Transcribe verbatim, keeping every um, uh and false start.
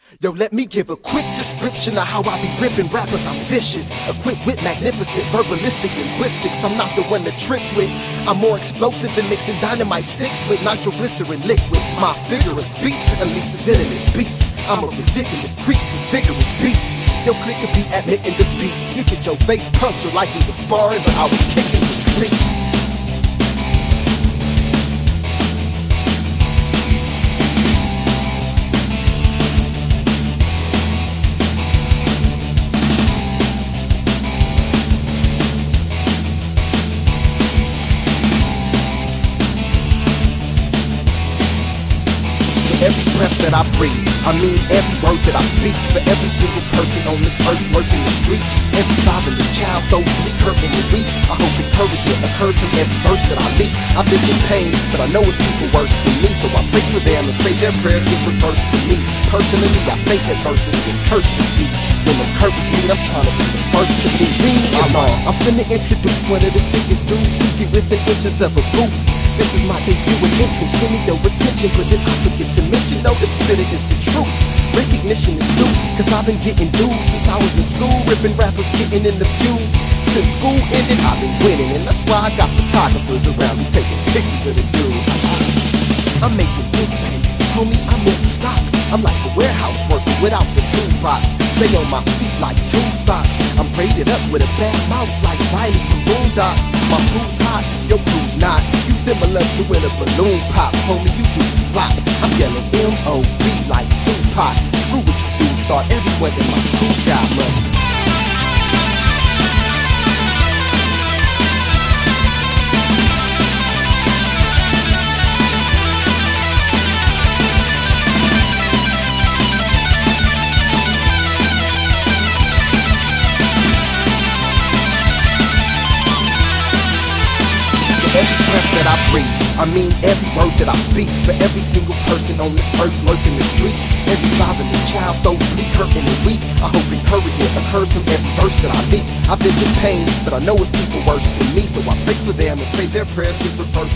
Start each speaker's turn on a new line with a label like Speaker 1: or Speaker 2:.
Speaker 1: Yo, let me give a quick description of how I be ripping rappers. I'm vicious, equipped with magnificent verbalistic linguistics. I'm not the one to trip with. I'm more explosive than mixing dynamite sticks with nitroglycerin liquid. My figure of speech unleashes villainous beasts. I'm a ridiculous creep with vigorous beats. Yo, click could be admitting defeat. You get your face punctured like we was sparring, but I was kicking with cleats. Every breath that I breathe, I mean every word that I speak. For every single person on this earth working the streets, every fatherless child, those bleak, hurting and weak. I hope encouragement occurs from every verse that I leak. I've been in pain, but I know it's people worse than me, so I pray for them and pray their prayers get reversed to me. Personally, I face adversity and curse defeat. When encourage me, I'm trying to be the first to be me. I'm, uh, I'm finna introduce one of the sickest dudes to get within inches of a booth. This is my debut and entrance, give me your attention, but then I forget to mention, no, the spirit is the truth. Recognition is due, cause I've been getting dues since I was in school, ripping rappers, getting in the feuds. Since school ended, I've been winning, and that's why I got photographers around me taking pictures of the dude. I'm making big money, homie, I'm in stocks. I'm like a warehouse worker without the toolbox. Stay on my feet like tube socks. I'm braided up with a bad mouth like Riley from Boondocks. My crew's hot, your crew's not. You similar to when a balloon pop, homie, you do flop. I'm yelling M O B like Tupac. Screw what you do, start everywhere in my crew got money. Every breath that I breathe, I mean every word that I speak. For every single person on this earth lurking the streets, every fatherless child, those bleak, hurting and weak. I hope encouragement occurs from every verse that I leak. I've been in pain, but I know it's people worse than me, so I pray for them and pray their prayers get reversed.